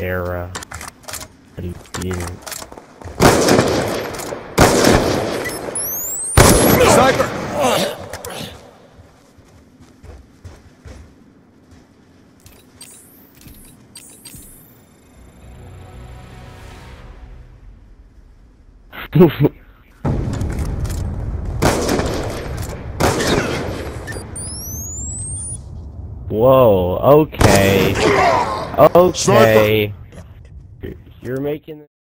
era. But he didn't. Sniper! Whoa, okay. Okay. You're making